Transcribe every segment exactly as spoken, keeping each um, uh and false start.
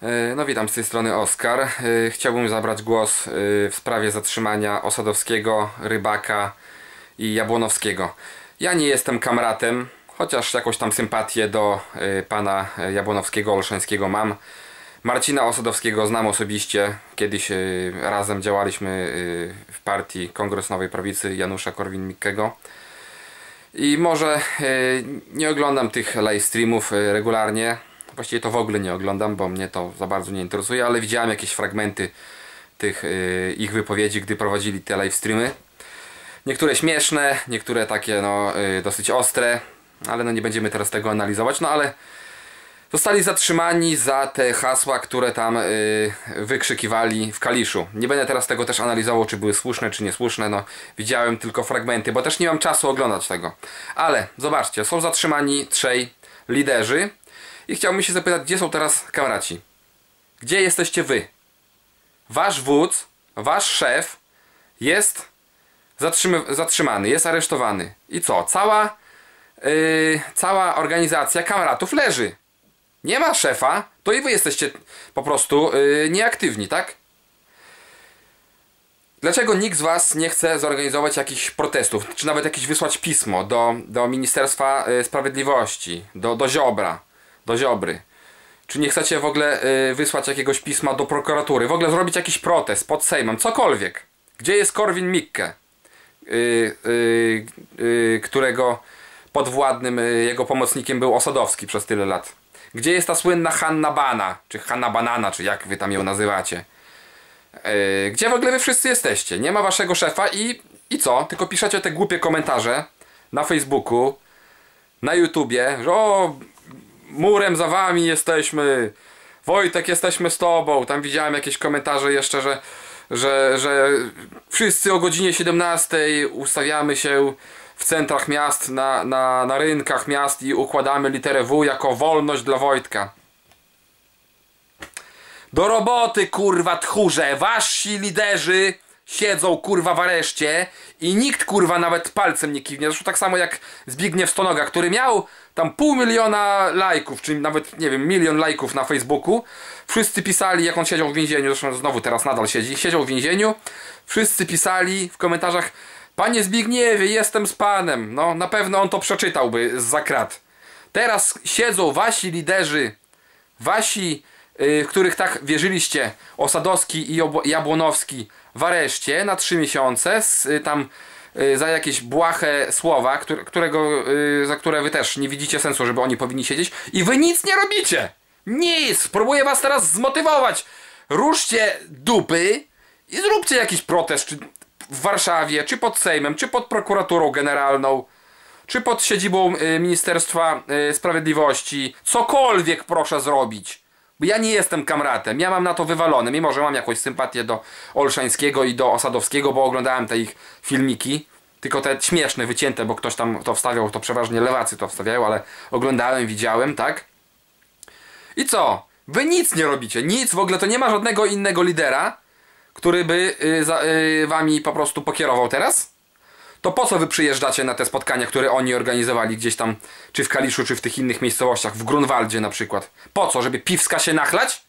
No witam, z tej strony Oskar. Chciałbym zabrać głos w sprawie zatrzymania Osadowskiego, Rybaka i Jabłonowskiego. Ja nie jestem kamratem, chociaż jakąś tam sympatię do pana Jabłonowskiego, Olszańskiego mam. Marcina Osadowskiego znam osobiście. Kiedyś razem działaliśmy w partii Kongres Nowej Prawicy Janusza Korwin-Mikkego. I może nie oglądam tych live streamów regularnie. Właściwie to w ogóle nie oglądam, bo mnie to za bardzo nie interesuje, ale widziałem jakieś fragmenty tych yy, ich wypowiedzi, gdy prowadzili te live streamy. Niektóre śmieszne, niektóre takie no yy, dosyć ostre, ale no nie będziemy teraz tego analizować. No ale zostali zatrzymani za te hasła, które tam yy, wykrzykiwali w Kaliszu. Nie będę teraz tego też analizował, czy były słuszne, czy niesłuszne. No widziałem tylko fragmenty, bo też nie mam czasu oglądać tego. Ale zobaczcie, są zatrzymani trzej liderzy. I chciałbym się zapytać, gdzie są teraz kamraci? Gdzie jesteście wy? Wasz wódz, wasz szef jest zatrzymany, jest aresztowany. I co? Cała, yy, cała organizacja kamratów leży. Nie ma szefa, to i wy jesteście po prostu yy, nieaktywni, tak? Dlaczego nikt z was nie chce zorganizować jakichś protestów, czy nawet jakieś wysłać pismo do, do Ministerstwa Sprawiedliwości, do, do Ziobra? Do Ziobry. Czy nie chcecie w ogóle y, wysłać jakiegoś pisma do prokuratury? W ogóle zrobić jakiś protest pod Sejmem? Cokolwiek. Gdzie jest Korwin-Mikke? Y, y, y, którego podwładnym y, jego pomocnikiem był Osadowski przez tyle lat. Gdzie jest ta słynna Hanna Bana? Czy Hanna Banana, czy jak wy tam ją nazywacie? Y, gdzie w ogóle wy wszyscy jesteście? Nie ma waszego szefa i, i co? Tylko piszecie te głupie komentarze na Facebooku, na YouTubie, że o... murem za wami jesteśmy, Wojtek, jesteśmy z tobą. Tam widziałem jakieś komentarze jeszcze, że, że, że wszyscy o godzinie siedemnastej ustawiamy się w centrach miast, na, na, na rynkach miast i układamy literę W jako wolność dla Wojtka. Do roboty, kurwa, tchórze. Wasi liderzy siedzą, kurwa, w areszcie i nikt, kurwa, nawet palcem nie kiwnie. Zresztą tak samo jak Zbigniew Stonoga, który miał tam pół miliona lajków, czy nawet, nie wiem, milion lajków na Facebooku. Wszyscy pisali, jak on siedział w więzieniu, zresztą znowu teraz nadal siedzi, siedział w więzieniu. Wszyscy pisali w komentarzach: panie Zbigniewie, jestem z panem. No, na pewno on to przeczytałby zza krat. Teraz siedzą wasi liderzy, wasi, yy, w których tak wierzyliście, Osadowski i Jabłonowski, w areszcie na trzy miesiące, z, y, tam y, za jakieś błahe słowa, które, którego, y, za które wy też nie widzicie sensu, żeby oni powinni siedzieć, i wy nic nie robicie! Nic! Próbuję was teraz zmotywować! Ruszcie dupy i zróbcie jakiś protest, czy w Warszawie, czy pod Sejmem, czy pod prokuraturą generalną, czy pod siedzibą y, Ministerstwa y, Sprawiedliwości. Cokolwiek proszę zrobić. Bo ja nie jestem kamratem, ja mam na to wywalone, mimo że mam jakąś sympatię do Olszańskiego i do Osadowskiego, bo oglądałem te ich filmiki, tylko te śmieszne, wycięte, bo ktoś tam to wstawiał, to przeważnie lewacy to wstawiają, ale oglądałem, widziałem, tak? I co? Wy nic nie robicie, nic, w ogóle to nie ma żadnego innego lidera, który by y, za, y, wami po prostu pokierował teraz? To po co wy przyjeżdżacie na te spotkania, które oni organizowali gdzieś tam, czy w Kaliszu, czy w tych innych miejscowościach, w Grunwaldzie na przykład? Po co? Żeby piwska się nachlać?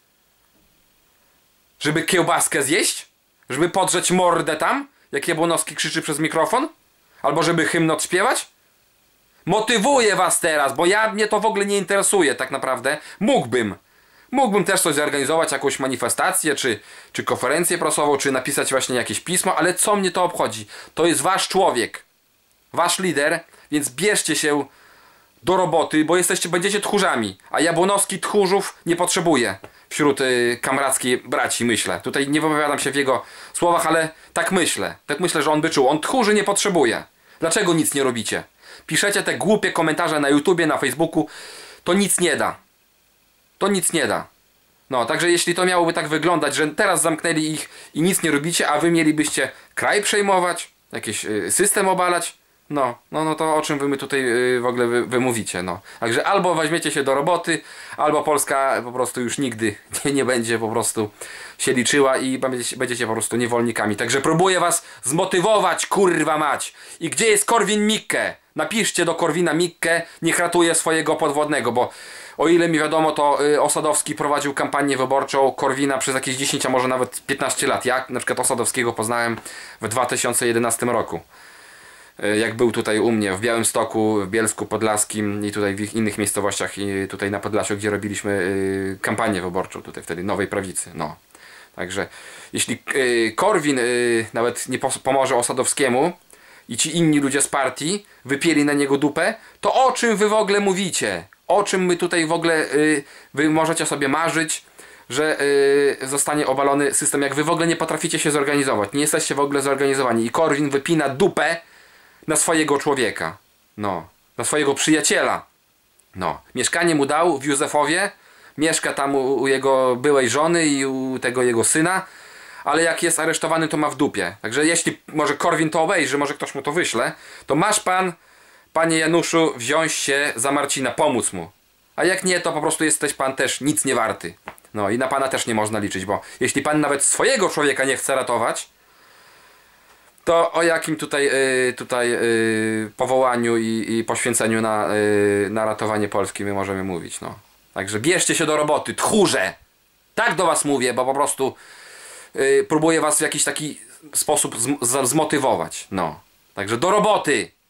Żeby kiełbaskę zjeść? Żeby podrzeć mordę tam, jak Jabłonowski krzyczy przez mikrofon? Albo żeby hymn odśpiewać? Motywuję was teraz, bo ja, mnie to w ogóle nie interesuje tak naprawdę. Mógłbym. Mógłbym też coś zorganizować, jakąś manifestację, czy, czy konferencję prasową, czy napisać właśnie jakieś pismo, ale co mnie to obchodzi? To jest wasz człowiek, wasz lider, więc bierzcie się do roboty, bo jesteście, będziecie tchórzami, a Jabłonowski tchórzów nie potrzebuje wśród y, kamrackiej braci, myślę. Tutaj nie wypowiadam się w jego słowach, ale tak myślę. Tak myślę, że on by czuł. On tchórzy nie potrzebuje. Dlaczego nic nie robicie? Piszecie te głupie komentarze na YouTubie, na Facebooku, to nic nie da. To nic nie da. No, także jeśli to miałoby tak wyglądać, że teraz zamknęli ich i nic nie robicie, a wy mielibyście kraj przejmować, jakiś y, system obalać, no, no, no to o czym wy my tutaj y, w ogóle wy, wy mówicie, no. Także albo weźmiecie się do roboty, albo Polska po prostu już nigdy nie, nie będzie po prostu się liczyła i będziecie, będziecie po prostu niewolnikami. Także próbuję was zmotywować, kurwa mać. I gdzie jest Korwin-Mikke? Napiszcie do Korwina Mikke, niech ratuje swojego podwładnego, bo o ile mi wiadomo, to y, Osadowski prowadził kampanię wyborczą Korwina przez jakieś dziesięć, a może nawet piętnaście lat. Ja na przykład Osadowskiego poznałem w dwa tysiące jedenastym roku. Y, jak był tutaj u mnie w Białymstoku, w Bielsku Podlaskim i tutaj w innych miejscowościach i tutaj na Podlasiu, gdzie robiliśmy y, kampanię wyborczą tutaj wtedy Nowej Prawicy. No. Także jeśli y, Korwin y, nawet nie pomoże Osadowskiemu i ci inni ludzie z partii wypieli na niego dupę, to o czym wy w ogóle mówicie? O czym my tutaj w ogóle y, wy możecie sobie marzyć, że y, zostanie obalony system, jak wy w ogóle nie potraficie się zorganizować, nie jesteście w ogóle zorganizowani i Korwin wypina dupę na swojego człowieka, no, na swojego przyjaciela, no, mieszkanie mu dał w Józefowie, mieszka tam u, u jego byłej żony i u tego jego syna, ale jak jest aresztowany, to ma w dupie. Także jeśli może Korwin to obejrzy, może ktoś mu to wyśle, to masz pan, panie Januszu, wziąć się za Marcina, pomóc mu. A jak nie, to po prostu jesteś pan też nic nie warty. No i na pana też nie można liczyć, bo jeśli pan nawet swojego człowieka nie chce ratować, to o jakim tutaj, yy, tutaj yy, powołaniu i, i poświęceniu na, yy, na ratowanie Polski my możemy mówić, no. Także bierzcie się do roboty, tchórze! Tak do was mówię, bo po prostu yy, próbuję was w jakiś taki sposób zm zmotywować, no. Także do roboty!